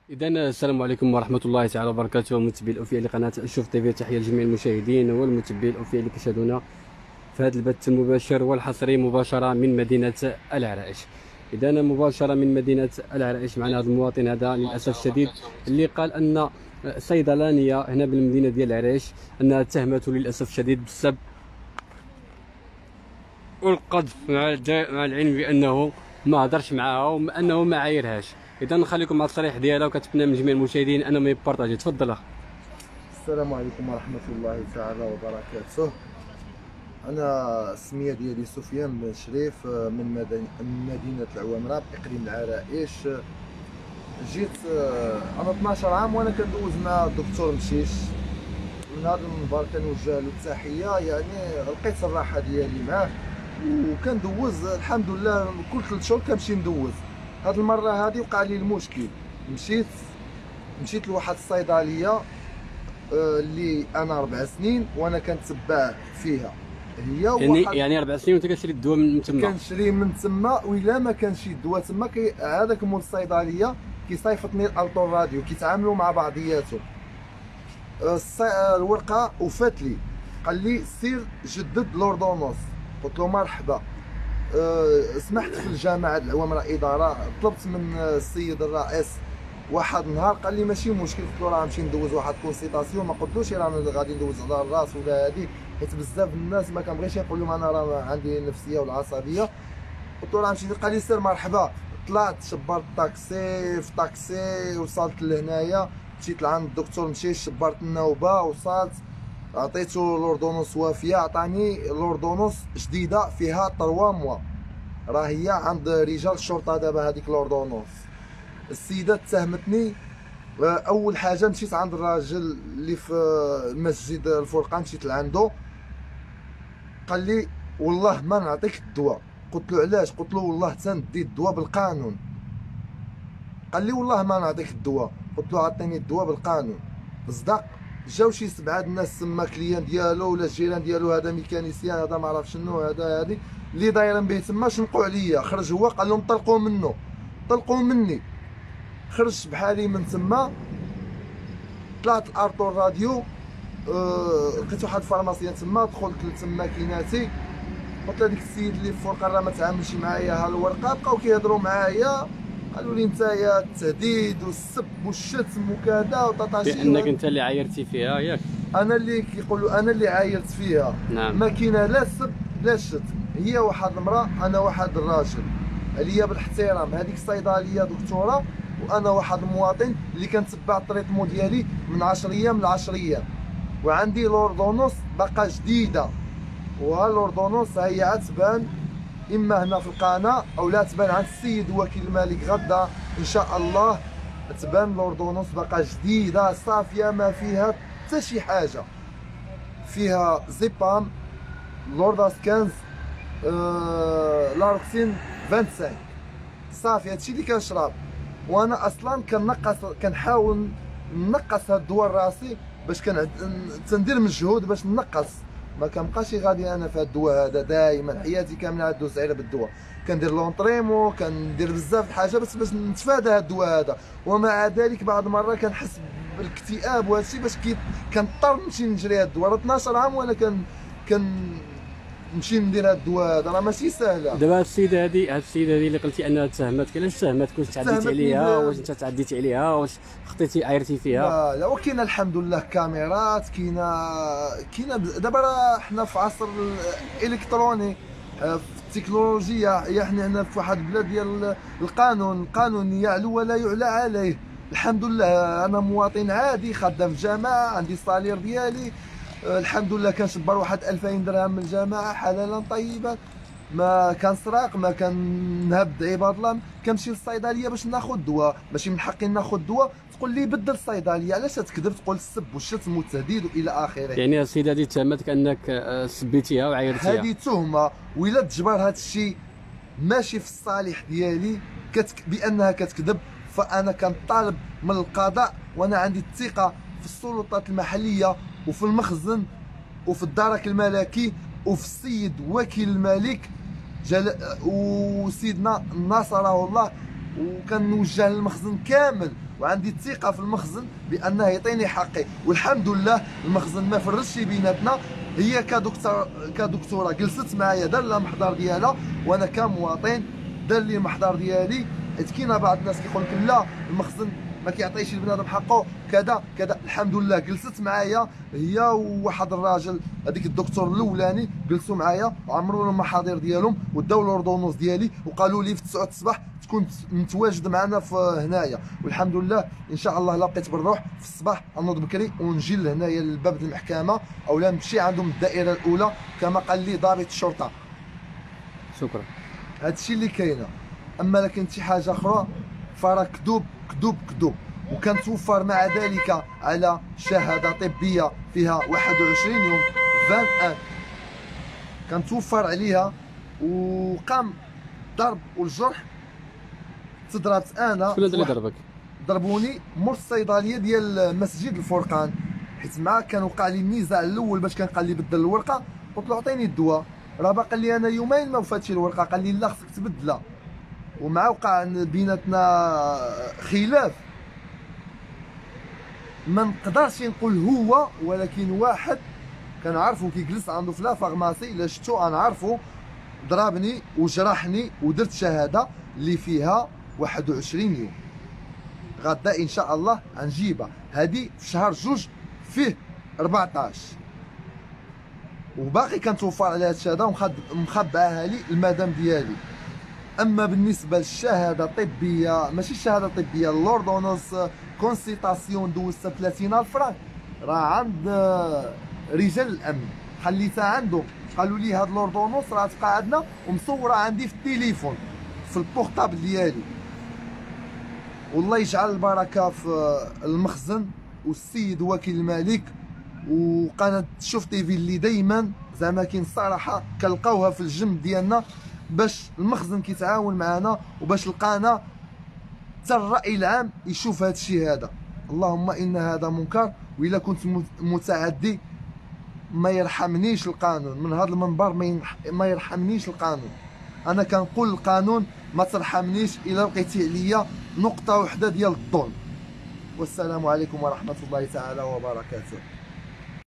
إذا السلام عليكم ورحمة الله تعالى وبركاته، متابعي الأوفياء لقناة شوف تيفي. تحية لجميع المشاهدين والمتابعين الأوفياء اللي كيشاهدونا في هذا البث المباشر والحصري مباشرة من مدينة العرائش. إذا مباشرة من مدينة العرائش معنا هذا المواطن هذا للأسف الشديد اللي قال أن صيدلانية هنا بالمدينة ديال العرائش أنها اتهمته للأسف الشديد بالسب والقذف، مع العلم بأنه ما هضرش معاها وأنه ما عايرهاش. اذا نخليكم مع التصريح ديالها وكتمنى من جميع المشاهدين انهم يبارطاجيو. تفضل اخ. السلام عليكم ورحمة الله تعالى وبركاته. أنا السمية ديالي سفيان بن شريف من مدينة العوامرة بإقليم العرائش. جيت أنا 12 عام وأنا كندوز مع الدكتور مشيش. من هذا المنبر كنوجه له التحية، يعني لقيت الراحة ديالي معاه وكندوز الحمد لله كل 3 شهور كنمشي ندوز. هاد المرة هادي وقع لي المشكل، مشيت لواحد الصيدلية اللي انا 4 سنين وانا كنتبع فيها هي. يعني 4 سنين وانت كتشري الدواء من تما؟ كنشري من تما، وإلا ما كانش الدواء تما هذاك مول الصيدليه كيصيفطني الالتو راديو، كيتعاملوا مع بعضياتهم. الورقه وفات لي، قال لي سير جدد لوردونوس. قلت له مرحبا. سمحت في الجامعه العوامره اداره، طلبت من السيد الرئيس واحد النهار، قال لي ماشي مشكل. قلت له راه نمشي ندوز واحد كونسيطاسيون، ما قلتلوش راه غادي ندوز على الراس ولا هادي، حيت بزاف الناس ما كنبغيش نقول لهم انا راه عندي النفسيه والعصبيه. قلت له راه نمشي. قال لي سير مرحبا. طلعت شبرت الطاكسي، في طاكسي وصلت لهنايا، مشيت لعند الدكتور مشيت شبرت النوبه، وصلت عطيته لوردونوس وافيه، عطاني لوردونوس جديده فيها 3 موا. راه هي عند رجال الشرطه دابا هذيك لوردونوس. السيده اتهمتني. اول حاجه مشيت عند الراجل اللي في مسجد الفرقان، مشيت لعندو، قال لي والله ما نعطيك الدواء. قلت له علاش؟ قلت له والله تندي الدواء بالقانون. قال لي والله ما نعطيك الدواء. قلت له عطيني الدواء بالقانون. صدق. جاو شي 7 الناس تما، كليان ديالو ولا الجيران ديالو، هذا ميكانيسيان، هذا ما عرف شنو، هذا هادي اللي دايرين به تما، شنقوا عليا. خرج هو قال لهم طلقوا منه، طلقوا مني. خرجت بحالي من تما، طلعت الارتو راديو. لقيت واحد الفارماسيان تما، دخلت لتماكيناتي، قلت لهاديك السيد اللي في الفرقه راه ما تعاملش معايا، ها الورقه. بقاو كيهضروا معايا، قالوا لي نتايا التهديد والسب والشتم وكذا وطاطاشي، بانك انت اللي عايرتي فيها ياك؟ انا اللي كيقولوا انا اللي عايرت فيها. نعم. ما كاينه لا سب لا شتم، هي واحد المراه انا واحد الراجل، عليا بالاحترام. هذيك الصيدليه دكتوره وانا واحد المواطن اللي كنتبع التريتمون ديالي من 10 ايام ل 10 ايام، وعندي لوردونوس باقا جديده. وها لوردونوس هي عتبان اما هنا في القناه او لا تبان عند السيد وكيل الملك غدا ان شاء الله. تبان لوردونوس باقا جديده صافيه، ما فيها حتى شي حاجه. فيها زيبام، لورداس 15، لاروكسين 25، صافي. هادشي اللي كنشرب. وانا اصلا كنحاول نقص هاد الدواء راسي، باش تندير مجهود باش نقص. ما كنبقاش غادي انا في هاد الدواء هذا دائما، حياتي كامله ندوز على بالدواء. كندير لونطريمو، كندير بزاف د الحاجه باش نتفادى هاد الدواء هذا. ومع ذلك بعض المرات كنحس بالاكتئاب وهادشي، باش كنضطر نمشي نجري هاد الدواء. راه 12 عام وانا نمشي ندير هاد الدواء هذا، راه ماشي سهله. دابا هاد السيده هادي اللي قلتي انها تهمتك، علاش تهمتك؟ واش تعديتي عليها؟ واش انت تعديتي عليها؟ واش خطيتي عايرتي فيها؟ لا وكاينه الحمد لله كاميرات، كاينه دابا راه حنا في عصر الالكتروني، في التكنولوجيا. حنا هنا في واحد البلاد ديال القانون يعلو ولا يعلى عليه. الحمد لله انا مواطن عادي، خدام في الجامعه، عندي الصالير ديالي الحمد لله. كنشبر واحد 2000 درهم من الجامعه حلالا طيبا، ما كنسرق، ما كنهبد عباد الله. كنمشي للصيدليه باش ناخذ دواء، ماشي من حقي ناخذ دواء تقول لي بدل الصيدليه. علاش تكذب؟ تقول السب والشتم والتهديد والى اخره. يعني السيده هذه تهمتك انك سبيتيها وعايرتيها؟ هذه تهمه، وإلا تجبر هذا الشيء ماشي في الصالح ديالي بانها كتكذب، فانا كنطالب من القضاء. وانا عندي الثقه في السلطات المحليه وفي المخزن وفي الدرك الملكي وفي السيد وكيل الملك وسيدنا نصره الله. وكنوجه للمخزن كامل وعندي الثقه في المخزن بانه يعطيني حقي، والحمد لله المخزن ما فرشش بيناتنا. هي كدكتوره جلست معايا دار لها المحضر ديالها، وانا كمواطن دار لي المحضر ديالي. حيت كاين بعض الناس كيقول لك لا المخزن ما كيعطيش البنادم حقه كذا كذا. الحمد لله جلست معايا هي وواحد الراجل، هذيك الدكتور الاولاني، جلسوا معايا وعمروا لهم المحاضر ديالهم وداو لوردونوس ديالي، وقالوا لي في 9 الصباح تكون متواجد معنا في هنايا. والحمد لله ان شاء الله لا بقيت بالروح في الصباح نوض بكري ونجي لهنايا لباب المحكمه، او لا نمشي عندهم الدائره الاولى كما قال لي ضابط الشرطه. شكرا. هادشي اللي كاينه. اما لا كانت شي حاجه اخرى فراه كذوب كذوب كذوب. وكنتوفر مع ذلك على شهاده طبيه فيها 21 يوم 21 كنتوفر عليها. وقام ضرب والجرح، تضربت انا. شكون اللي ضربك؟ ضربوني مور الصيدليه ديال مسجد الفرقان، حيت معاه كان وقع لي النزاع الاول باش كان قال لي بدل الورقه. قلت له عطيني الدواء، راه باقي لي انا يومين ما وفاتش الورقه. قال لي لا خصك تبدلها. ومع وقع بيناتنا خلاف، ما نقدرش نقول هو، ولكن واحد كنعرفو كيجلس عنده في لا فارماسي، الا شفتو انا عارفو، ضربني وجرحني ودرت شهاده اللي فيها 21 يوم. غدا ان شاء الله غنجيبها. هذه في شهر جوج فيه 14، وباقي كنتوفر على هاد الشهاده ومخبعاها لي المدام ديالي. اما بالنسبه للشهاده الطبيه، ماشي الشهاده الطبيه، لوردونوس كونسيتاسيون دوزتها 30,000 فرانك، راه عند رجال الامن خليتها عنده. قالوا لي هاد لوردونوس راه تبقى عندنا ومصوره عندي في التليفون في البورطابل ديالي. والله يجعل البركه في المخزن والسيد وكيل الملك وقناه شوف تيفي اللي دائما زعما كاين الصراحه كنلقاوها في الجنب ديالنا، باش المخزن كيتعاون معنا وباش القناه حتى الراي العام يشوف هذا الشيء هذا. اللهم ان هذا منكر، والا كنت متعدي ما يرحمنيش القانون من هذا المنبر، ما يرحمنيش القانون. انا كنقول القانون ما ترحمنيش الا لقيتي عليا نقطه وحده ديال الظلم. والسلام عليكم ورحمه الله تعالى وبركاته.